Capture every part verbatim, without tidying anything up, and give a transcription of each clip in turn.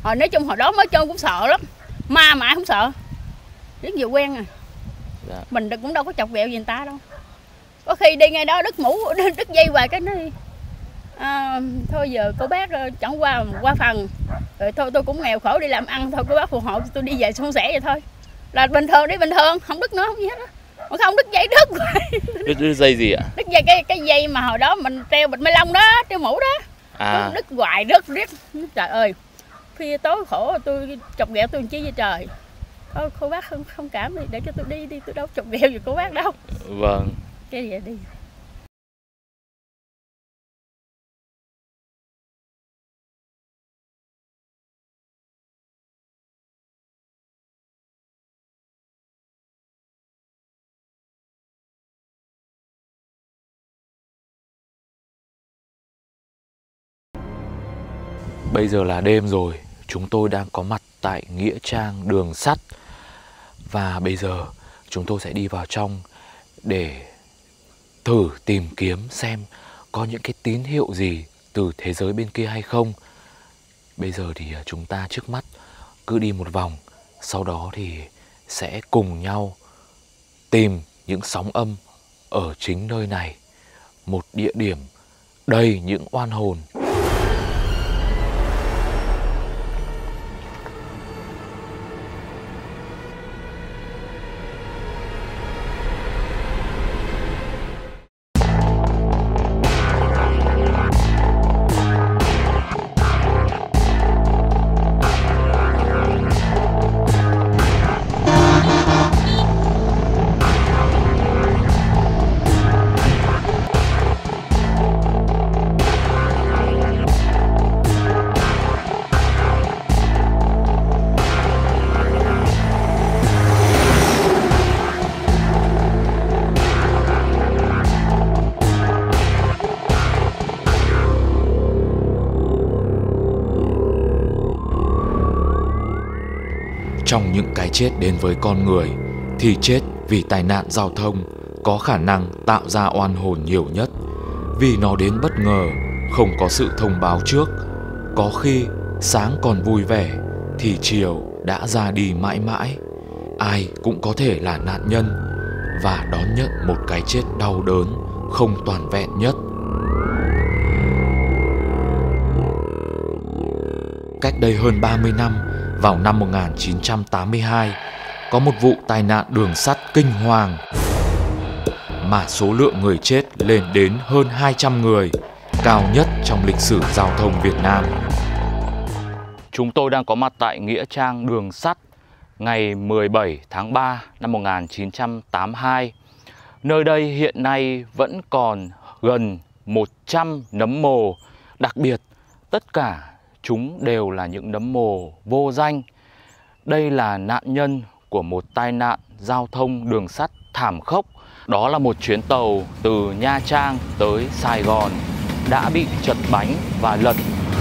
Hồi nói chung hồi đó mới trơn cũng sợ lắm. Ma mà ai không sợ. Rất nhiều quen à. Dạ. Mình cũng đâu có chọc ghẹo gì người ta đâu. Có khi đi ngay đó đứt mũ, đứt dây hoài cái nói à, thôi giờ cô bác chẳng qua qua phần. Rồi thôi tôi cũng nghèo khổ đi làm ăn thôi, cô bác phù hộ tôi đi về suôn sẻ vậy thôi. Là bình thường đi bình thường, không đứt nữa không gì hết á. Mà không đứt dây đứt hoài. Đứt, đứt dây gì ạ? Đứt dây cái cái dây mà hồi đó mình treo bịch ni lông đó, treo mũ đó. À. Đứt hoài đứt riết. Trời ơi. Khi tối khổ tôi chọc ghẹo tôi làm chi vậy trời. Thôi cô bác không không cảm đi, để cho tôi đi đi, tôi đâu chọc ghẹo gì cô bác đâu. Vâng. Cái vậy đi. Bây giờ là đêm rồi, chúng tôi đang có mặt tại nghĩa trang Đường Sắt. Và bây giờ chúng tôi sẽ đi vào trong để thử tìm kiếm xem có những cái tín hiệu gì từ thế giới bên kia hay không. Bây giờ thì chúng ta trước mắt cứ đi một vòng, sau đó thì sẽ cùng nhau tìm những sóng âm ở chính nơi này. Một địa điểm đầy những oan hồn. Trong những cái chết đến với con người thì chết vì tai nạn giao thông có khả năng tạo ra oan hồn nhiều nhất. Vì nó đến bất ngờ, không có sự thông báo trước. Có khi sáng còn vui vẻ thì chiều đã ra đi mãi mãi. Ai cũng có thể là nạn nhân và đón nhận một cái chết đau đớn, không toàn vẹn nhất. Cách đây hơn ba mươi năm, vào năm một nghìn chín trăm tám mươi hai, có một vụ tai nạn đường sắt kinh hoàng mà số lượng người chết lên đến hơn hai trăm người, cao nhất trong lịch sử giao thông Việt Nam. Chúng tôi đang có mặt tại nghĩa trang Đường Sắt ngày mười bảy tháng ba năm một nghìn chín trăm tám mươi hai. Nơi đây hiện nay vẫn còn gần một trăm nấm mồ, đặc biệt tất cả chúng đều là những nấm mồ vô danh. Đây là nạn nhân của một tai nạn giao thông đường sắt thảm khốc. Đó là một chuyến tàu từ Nha Trang tới Sài Gòn đã bị trật bánh và lật.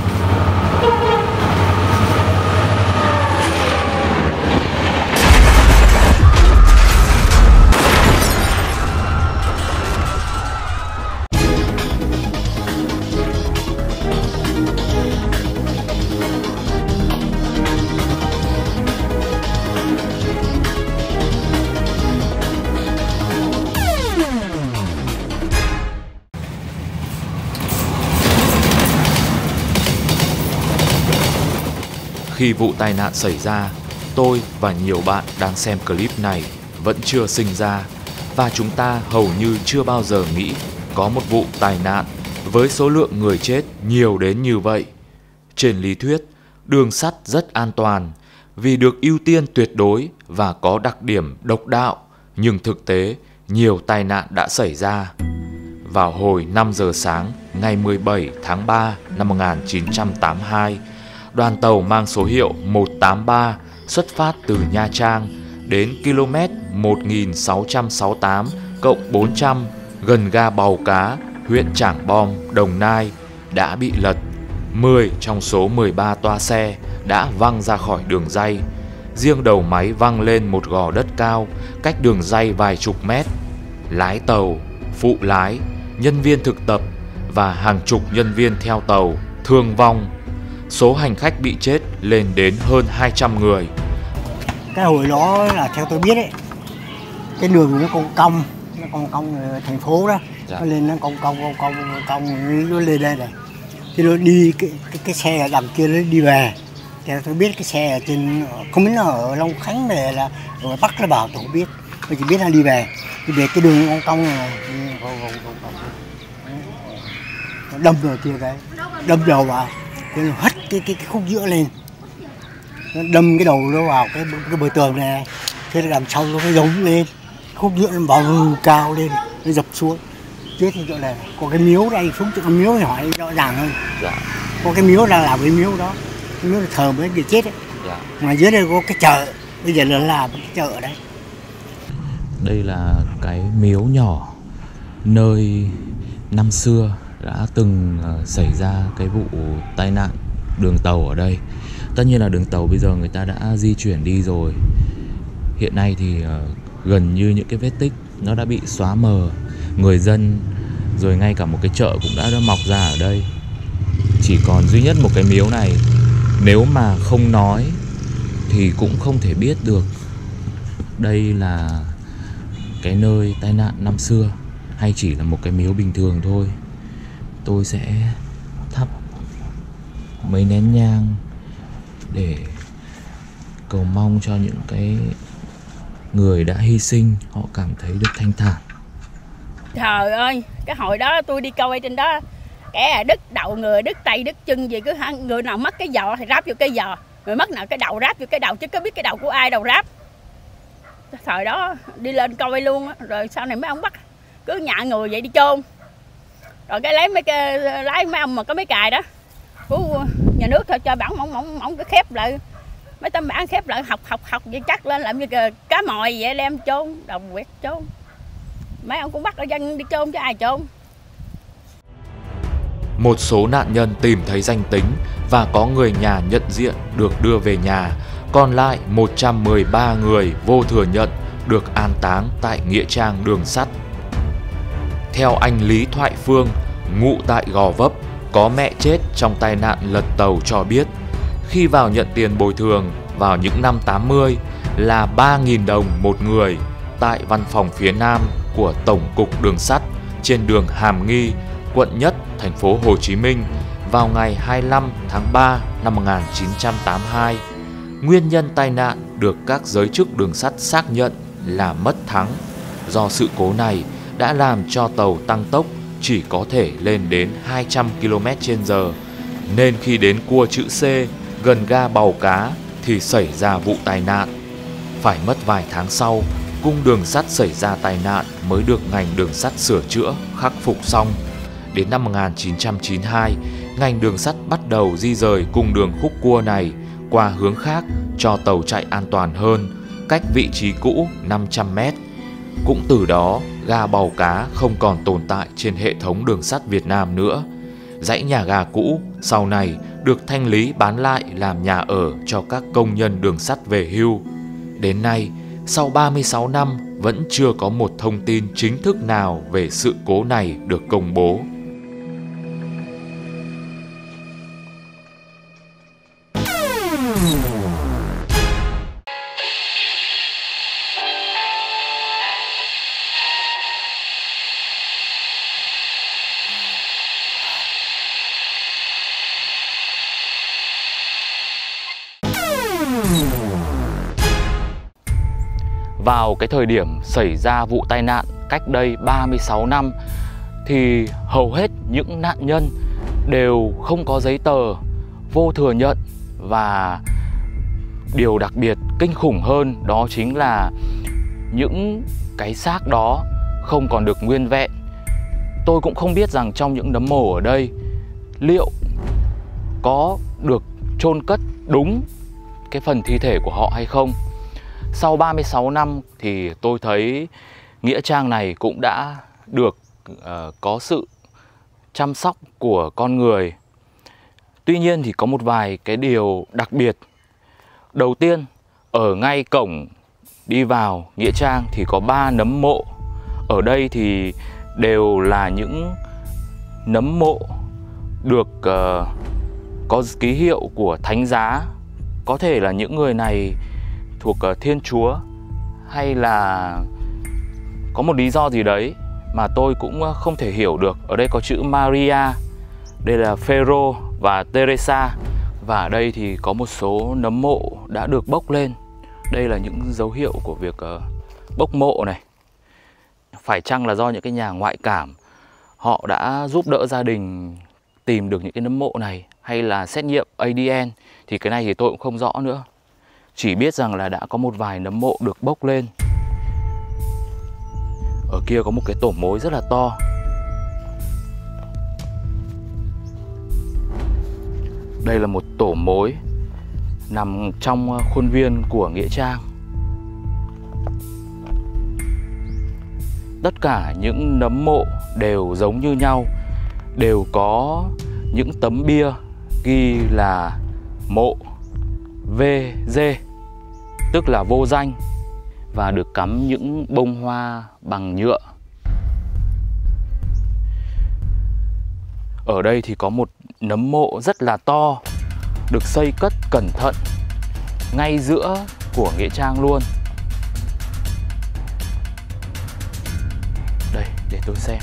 Khi vụ tai nạn xảy ra, tôi và nhiều bạn đang xem clip này vẫn chưa sinh ra và chúng ta hầu như chưa bao giờ nghĩ có một vụ tai nạn với số lượng người chết nhiều đến như vậy. Trên lý thuyết, đường sắt rất an toàn vì được ưu tiên tuyệt đối và có đặc điểm độc đạo, nhưng thực tế nhiều tai nạn đã xảy ra. Vào hồi năm giờ sáng ngày mười bảy tháng ba năm một nghìn chín trăm tám mươi hai, đoàn tàu mang số hiệu một tám ba xuất phát từ Nha Trang đến km một nghìn sáu trăm sáu mươi tám cộng bốn trăm gần ga Bào Cá, huyện Trảng Bom, Đồng Nai đã bị lật. mười trong số mười ba toa xe đã văng ra khỏi đường ray. Riêng đầu máy văng lên một gò đất cao cách đường ray vài chục mét. Lái tàu, phụ lái, nhân viên thực tập và hàng chục nhân viên theo tàu thương vong. số hành khách bị chết lên đến hơn hai trăm người. Cái hồi đó là theo tôi biết ấy, cái đường nó còn cong, nó còn cong thành phố đó, dạ. Nó lên nó cong cong cong cong cong nó lên đây này, thì nó đi cái, cái cái xe ở đằng kia nó đi về. Theo tôi biết cái xe ở trên không biết nó ở Long Khánh về là ở Bắc là bảo tôi không biết, tôi chỉ biết là đi về, đi về cái đường cong cong này, đâm vào kia cái, đâm đầu vào, cái nó hất cái cái cái khúc giữa lên. Nó đâm cái đầu nó vào cái cái bờ tường này, thế là đằng sau nó phải giống lên, khúc giữa nó vào cao lên, nó dập xuống. Chết thì chỗ này có cái miếu đây, xuống chỗ cái miếu thì hỏi rõ ràng hơn. Dạ. Có cái miếu đang làm cái miếu đó, cái miếu là thờ mấy người chết ấy. Dạ. Ngoài dưới đây có cái chợ, bây giờ là làm cái chợ ở đây. Đây là cái miếu nhỏ nơi năm xưa đã từng xảy ra cái vụ tai nạn đường tàu ở đây. Tất nhiên là đường tàu bây giờ người ta đã di chuyển đi rồi. Hiện nay thì uh, gần như những cái vết tích nó đã bị xóa mờ. Người dân rồi ngay cả một cái chợ cũng đã, đã mọc ra ở đây. Chỉ còn duy nhất một cái miếu này. Nếu mà không nói thì cũng không thể biết được đây là cái nơi tai nạn năm xưa hay chỉ là một cái miếu bình thường thôi. Tôi sẽ thắp mấy nén nhang để cầu mong cho những cái người đã hy sinh họ cảm thấy được thanh thản. Trời ơi, cái hồi đó tôi đi coi trên đó, kẻ đứt đầu người, đứt tay, đứt chân gì cứ người nào mất cái giò thì ráp vô cái giò, người mất nào cái đầu ráp vô cái đầu, chứ có biết cái đầu của ai đâu ráp. Thời đó đi lên coi luôn á, rồi sau này mấy ông bắt cứ nhạ người vậy đi chôn. Rồi cái lấy mấy cái lái mấy ông mà có mấy cài đó của nhà nước thôi, cho bản mỏng mỏng mỏng cái khép lại, mấy tấm bản khép lại học học học vậy chắc lên làm như cá mòi vậy đem chôn, đồng quyệt chôn. Mấy ông cũng bắt ở dân đi chôn chứ ai chôn. Một số nạn nhân tìm thấy danh tính và có người nhà nhận diện được đưa về nhà, còn lại một trăm mười ba người vô thừa nhận được an táng tại nghĩa trang đường sắt. Theo anh Lý Thoại Phương, ngụ tại Gò Vấp, có mẹ chết trong tai nạn lật tàu cho biết, khi vào nhận tiền bồi thường vào những năm tám mươi là ba nghìn đồng một người tại văn phòng phía Nam của Tổng cục Đường sắt trên đường Hàm Nghi, quận Nhất, thành phố Hồ Chí Minh vào ngày hai mươi lăm tháng ba năm một nghìn chín trăm tám mươi hai. Nguyên nhân tai nạn được các giới chức đường sắt xác nhận là mất thắng. Do sự cố này đã làm cho tàu tăng tốc chỉ có thể lên đến hai trăm ki lô mét trên giờ, nên khi đến cua chữ C gần ga Bàu Cá thì xảy ra vụ tai nạn. Phải mất vài tháng sau, cung đường sắt xảy ra tai nạn mới được ngành đường sắt sửa chữa, khắc phục xong. Đến năm một nghìn chín trăm chín mươi hai, ngành đường sắt bắt đầu di rời cung đường khúc cua này qua hướng khác cho tàu chạy an toàn hơn, cách vị trí cũ năm trăm mét. Cũng từ đó, ga Bàu Cá không còn tồn tại trên hệ thống đường sắt Việt Nam nữa. Dãy nhà ga cũ sau này được thanh lý bán lại làm nhà ở cho các công nhân đường sắt về hưu. Đến nay, sau ba mươi sáu năm vẫn chưa có một thông tin chính thức nào về sự cố này được công bố. Vào cái thời điểm xảy ra vụ tai nạn cách đây ba mươi sáu năm thì hầu hết những nạn nhân đều không có giấy tờ, vô thừa nhận, và điều đặc biệt kinh khủng hơn đó chính là những cái xác đó không còn được nguyên vẹn. Tôi cũng không biết rằng trong những nấm mồ ở đây liệu có được chôn cất đúng cái phần thi thể của họ hay không. Sau ba mươi sáu năm thì tôi thấy nghĩa trang này cũng đã được uh, có sự chăm sóc của con người. Tuy nhiên thì có một vài cái điều đặc biệt. Đầu tiên, ở ngay cổng đi vào nghĩa trang thì có ba nấm mộ. Ở đây thì đều là những nấm mộ được uh, có ký hiệu của thánh giá. Có thể là những người này thuộc Thiên Chúa, hay là có một lý do gì đấy mà tôi cũng không thể hiểu được. Ở đây có chữ Maria, đây là Phêrô và Teresa. Và ở đây thì có một số nấm mộ đã được bốc lên. Đây là những dấu hiệu của việc uh, bốc mộ này. Phải chăng là do những cái nhà ngoại cảm họ đã giúp đỡ gia đình tìm được những cái nấm mộ này, hay là xét nghiệm a đê en, thì cái này thì tôi cũng không rõ nữa. Chỉ biết rằng là đã có một vài nấm mộ được bốc lên. Ở kia có một cái tổ mối rất là to. Đây là một tổ mối nằm trong khuôn viên của nghĩa trang. Tất cả những nấm mộ đều giống như nhau, đều có những tấm bia ghi là mộ vê giê, tức là vô danh, và được cắm những bông hoa bằng nhựa. Ở đây thì có một nấm mộ rất là to, được xây cất cẩn thận ngay giữa của nghĩa trang luôn. Đây, để tôi xem.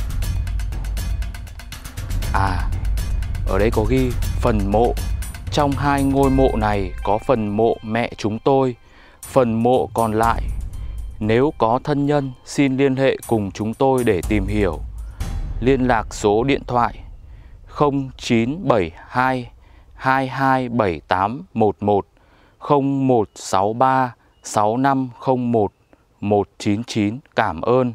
À, ở đây có ghi phần mộ. Trong hai ngôi mộ này có phần mộ mẹ chúng tôi. Phần mộ còn lại, nếu có thân nhân xin liên hệ cùng chúng tôi để tìm hiểu. Liên lạc số điện thoại không chín bảy hai hai hai bảy tám một một, không một sáu ba sáu năm không một một chín chín. Cảm ơn.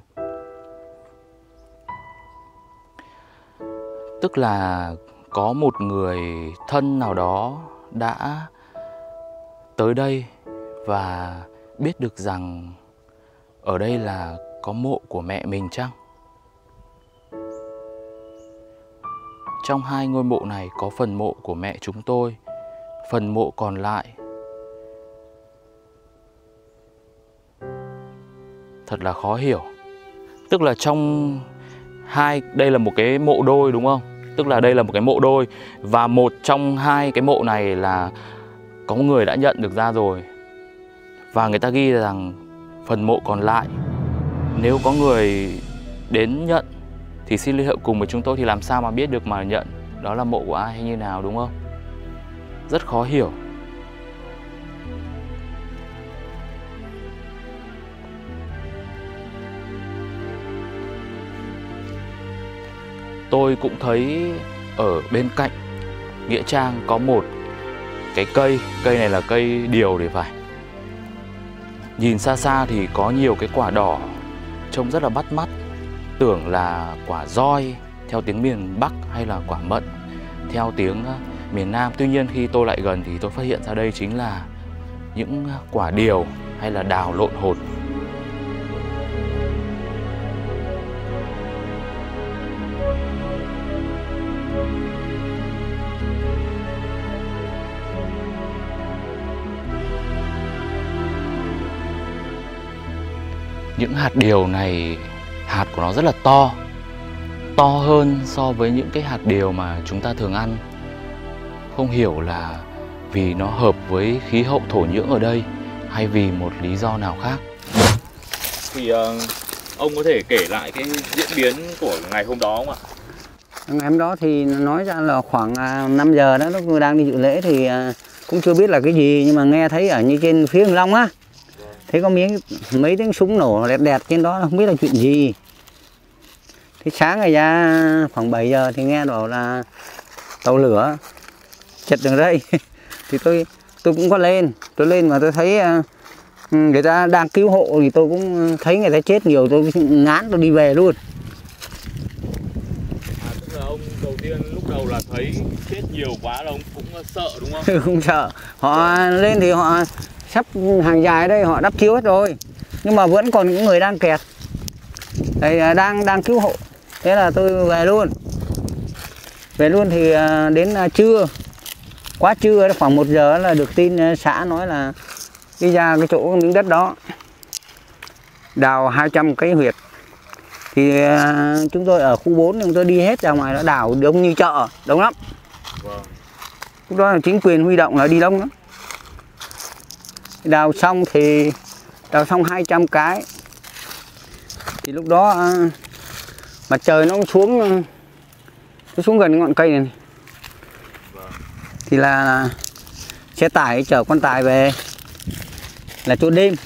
Tức là có một người thân nào đó đã tới đây và biết được rằng ở đây là có mộ của mẹ mình chăng? Trong hai ngôi mộ này có phần mộ của mẹ chúng tôi. Phần mộ còn lại thật là khó hiểu. Tức là trong hai, đây là một cái mộ đôi đúng không? Tức là đây là một cái mộ đôi, và một trong hai cái mộ này là có người đã nhận được ra rồi. Và người ta ghi rằng phần mộ còn lại, nếu có người đến nhận thì xin liên hệ cùng với chúng tôi, thì làm sao mà biết được mà nhận đó là mộ của ai hay như nào, đúng không? Rất khó hiểu. Tôi cũng thấy ở bên cạnh nghĩa trang có một cái cây. Cây này là cây điều thì phải. Nhìn xa xa thì có nhiều cái quả đỏ, trông rất là bắt mắt. Tưởng là quả roi theo tiếng miền Bắc, hay là quả mận theo tiếng miền Nam. Tuy nhiên khi tôi lại gần thì tôi phát hiện ra đây chính là những quả điều hay là đào lộn hột. Những hạt điều này, hạt của nó rất là to, to hơn so với những cái hạt điều mà chúng ta thường ăn. Không hiểu là vì nó hợp với khí hậu thổ nhưỡng ở đây, hay vì một lý do nào khác. Thì uh, ông có thể kể lại cái diễn biến của ngày hôm đó không ạ? Ngày hôm đó thì nói ra là khoảng năm giờ đó, lúc tôi đang đi dự lễ thì cũng chưa biết là cái gì, nhưng mà nghe thấy ở như trên phía Hưng Long á, thấy có miếng mấy tiếng súng nổ đẹp đẹp trên đó, không biết là chuyện gì. Thế sáng ngày ra khoảng bảy giờ thì nghe bảo là tàu lửa chật đường ray. Thì tôi tôi cũng có lên, tôi lên mà tôi thấy người ta đang cứu hộ, thì tôi cũng thấy người ta chết nhiều, tôi ngán tôi đi về luôn. À, tức là ông đầu tiên lúc đầu là thấy chết nhiều quá là ông cũng sợ đúng không? Không sợ. Họ lên thì họ sắp hàng dài đây, họ đắp chiếu hết rồi, nhưng mà vẫn còn những người đang kẹt, đây đang đang cứu hộ. Thế là tôi về luôn. Về luôn thì đến trưa, quá trưa khoảng một giờ là được tin xã nói là đi ra cái chỗ miếng đất đó đào hai trăm cái huyệt. Thì chúng tôi ở khu bốn, chúng tôi đi hết ra ngoài đó đào đông như chợ, đông lắm. Vâng. Lúc đó là chính quyền huy động là đi đông lắm. Đào xong thì đào xong hai trăm cái. Thì lúc đó mặt trời nó xuống nó xuống gần ngọn cây này. Thì là xe tải chở quan tài về là chôn đêm.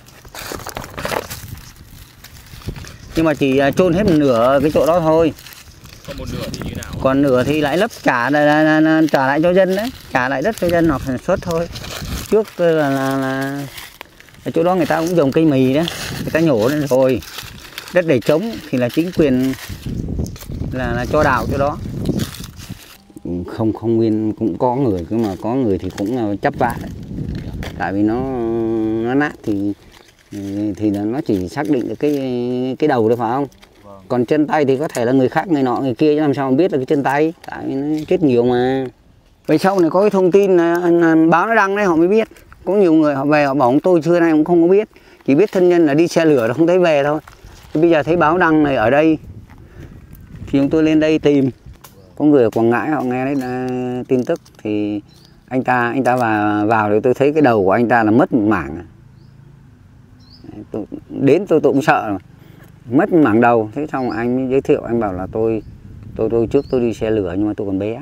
Nhưng mà chỉ chôn hết một nửa cái chỗ đó thôi. Còn một nửa thì như nào? Còn nửa thì lại lấp trả trả lại cho dân đấy, trả lại đất cho dân hoặc sản xuất thôi. Trước là, là, là, là chỗ đó người ta cũng trồng cây mì đấy, người ta nhổ lên rồi. Đất để trống thì là chính quyền là, là cho đào chỗ đó. Không không nguyên cũng có người, cứ mà có người thì cũng chấp vá. Tại vì nó nó nát thì thì nó chỉ xác định được cái cái đầu thôi phải không? Vâng. Còn chân tay thì có thể là người khác, người nọ người kia, chứ làm sao mà biết là cái chân tay, tại vì nó chết nhiều mà. Về sau này có cái thông tin là, là báo nó đăng đấy họ mới biết. Có nhiều người họ về họ bảo tôi xưa nay cũng không có biết, chỉ biết thân nhân là đi xe lửa không thấy về thôi. Thì bây giờ thấy báo đăng này ở đây thì chúng tôi lên đây tìm. Có người ở Quảng Ngãi họ nghe đấy là tin tức thì anh ta anh ta vào vào thì tôi thấy cái đầu của anh ta là mất một mảng. Tôi, đến tôi tôi cũng sợ mà. Mất một mảng đầu. Thế xong anh mới giới thiệu, anh bảo là tôi tôi tôi trước tôi đi xe lửa nhưng mà tôi còn bé.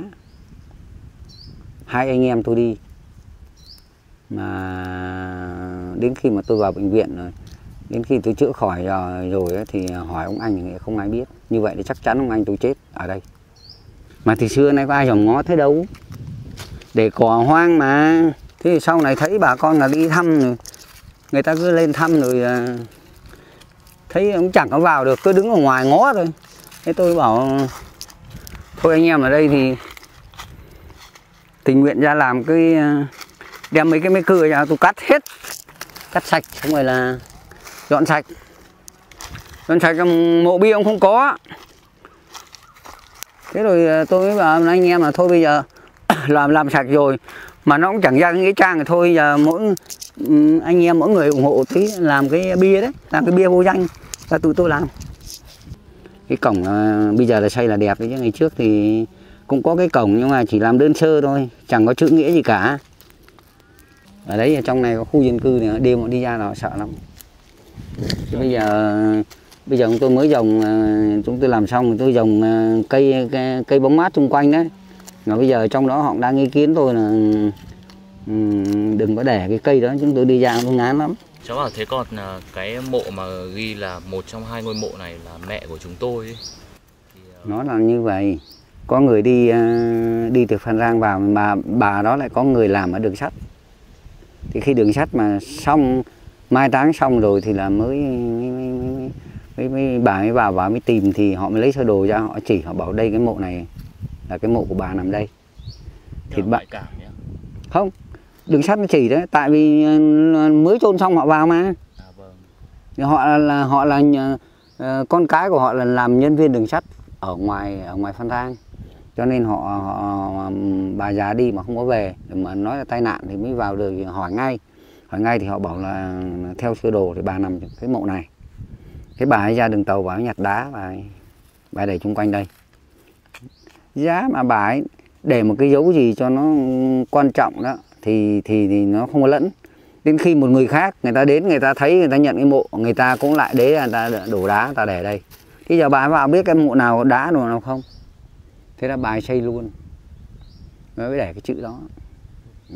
Hai anh em tôi đi. Mà đến khi mà tôi vào bệnh viện rồi, đến khi tôi chữa khỏi rồi, rồi thì hỏi ông anh thì không ai biết. Như vậy thì chắc chắn ông anh tôi chết ở đây. Mà thì xưa nay có ai dòm ngó thế đâu, để cỏ hoang mà. Thế thì sau này thấy bà con là đi thăm rồi, người ta cứ lên thăm rồi thấy cũng chẳng có vào được, cứ đứng ở ngoài ngó thôi. Thế tôi bảo thôi anh em ở đây thì tình nguyện ra làm cái, đem mấy cái mấy cưa ra tôi cắt hết, cắt sạch xong rồi là dọn sạch. Dọn sạch mộ bia ông không có. Thế rồi tôi mới bảo anh em là thôi bây giờ làm làm sạch rồi mà nó cũng chẳng ra cái nghĩa trang thì thôi giờ mỗi anh em mỗi người ủng hộ tí làm cái bia đấy, làm cái bia vô danh là tụi tôi làm. Cái cổng uh, bây giờ là xây là đẹp đấy, chứ ngày trước thì cũng có cái cổng nhưng mà chỉ làm đơn sơ thôi, chẳng có chữ nghĩa gì cả. Ở đấy ở trong này có khu dân cư này, đêm họ đi ra là sợ lắm. Chứ bây giờ bây giờ chúng tôi mới trồng, chúng tôi làm xong rồi tôi trồng cây, cây cây bóng mát xung quanh đấy. Mà bây giờ trong đó họ đang ý kiến tôi là đừng có để cái cây đó, chúng tôi đi ra nó ngán lắm. Cháu bảo thế còn cái mộ mà ghi là một trong hai ngôi mộ này là mẹ của chúng tôi ấy. Thì, uh... Nó là như vậy. Có người đi đi từ Phan Rang vào mà bà đó lại có người làm ở đường sắt. Thì khi đường sắt mà xong, mai táng xong rồi thì là mới mới, mới, mới, mới bà mới vào và mới tìm thì họ mới lấy sơ đồ ra, họ chỉ họ bảo đây cái mộ này là cái mộ của bà nằm đây. Thì bà không, đường sắt nó chỉ đấy, tại vì mới chôn xong họ vào mà. À, vâng. Họ là họ là uh, con cái của họ là làm nhân viên đường sắt ở ngoài ở ngoài Phan Rang, cho nên họ, họ bà già đi mà không có về, mà nói là tai nạn thì mới vào được, hỏi ngay hỏi ngay thì họ bảo là theo sơ đồ thì bà nằm cái mộ này. Cái bà ấy ra đường tàu bà ấy nhặt đá và bà ấy để chung quanh đây. Giá mà bà ấy để một cái dấu gì cho nó quan trọng đó thì thì thì nó không có lẫn. Đến khi một người khác người ta đến, người ta thấy, người ta nhận cái mộ, người ta cũng lại đấy, người ta đổ đá, người ta để đây. Bây giờ bà ấy vào biết cái mộ nào đá đồ nào không? Thế là bà ấy xây luôn, mới để cái chữ đó. Ừ.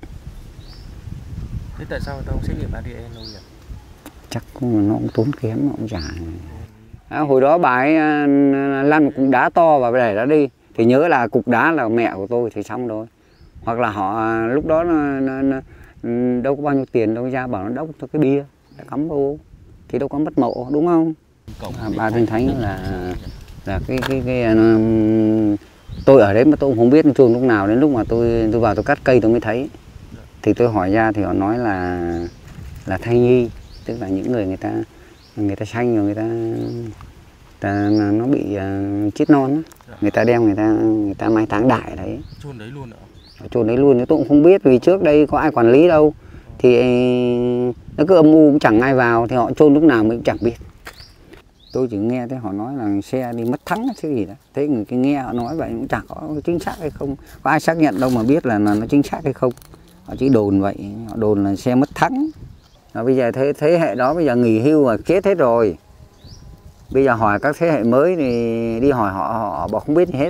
Thế tại sao người ta không xét nghiệm a đê en đâu nhỉ? Chắc cũng, nó cũng tốn kém, nó cũng giả. À, hồi đó bà ấy lăn một cục đá to và để đó đi thì nhớ là cục đá là mẹ của tôi thì xong rồi. Hoặc là họ lúc đó nó, nó, nó, đâu có bao nhiêu tiền đâu, ra bảo nó đốc cho cái bia đã cắm vô thì đâu có mất mộ, đúng không? À, bà Thiên Thánh là là cái cái cái, cái tôi ở đấy mà tôi cũng không biết chôn lúc nào, đến lúc mà tôi tôi vào tôi cắt cây tôi mới thấy. Thì tôi hỏi ra thì họ nói là là thai nhi, tức là những người người ta người ta sanh rồi người ta, người ta nó bị uh, chết non đó. Người ta đem người ta người ta mai táng đại đấy. Chôn đấy luôn ạ? Chôn đấy luôn, tôi cũng không biết vì trước đây có ai quản lý đâu. Thì nó cứ âm u cũng chẳng ai vào thì họ chôn lúc nào mình cũng chẳng biết. Tôi chỉ nghe thấy họ nói là xe đi mất thắng cái gì đó. Thế người cái nghe họ nói vậy cũng chẳng có chính xác hay không. Có ai xác nhận đâu mà biết là, là nó chính xác hay không. Họ chỉ đồn vậy, họ đồn là xe mất thắng. Và bây giờ thế, thế hệ đó bây giờ nghỉ hưu và chết hết rồi. Bây giờ hỏi các thế hệ mới thì đi hỏi họ, họ bảo không biết gì hết.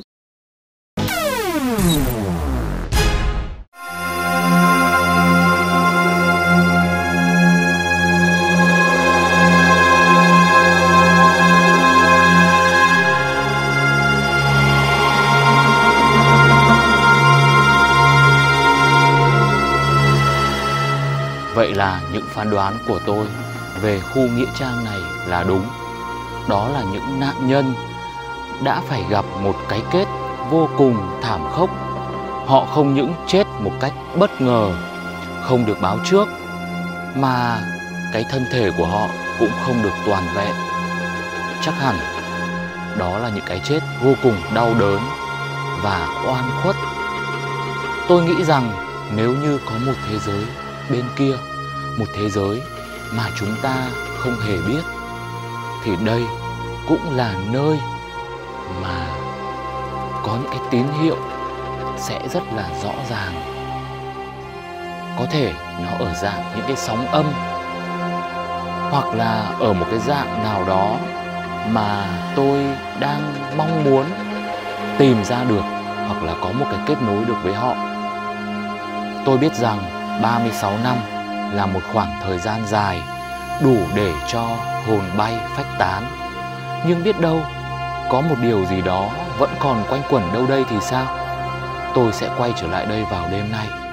Vậy là những phán đoán của tôi về khu nghĩa trang này là đúng. Đó là những nạn nhân đã phải gặp một cái kết vô cùng thảm khốc. Họ không những chết một cách bất ngờ, không được báo trước, mà cái thân thể của họ cũng không được toàn vẹn. Chắc hẳn đó là những cái chết vô cùng đau đớn và oan khuất. Tôi nghĩ rằng nếu như có một thế giới bên kia, một thế giới mà chúng ta không hề biết, thì đây cũng là nơi mà có những cái tín hiệu sẽ rất là rõ ràng. Có thể nó ở dạng những cái sóng âm, hoặc là ở một cái dạng nào đó mà tôi đang mong muốn tìm ra được, hoặc là có một cái kết nối được với họ. Tôi biết rằng ba mươi sáu năm là một khoảng thời gian dài đủ để cho hồn bay phách tán. Nhưng biết đâu có một điều gì đó vẫn còn quanh quẩn đâu đây thì sao? Tôi sẽ quay trở lại đây vào đêm nay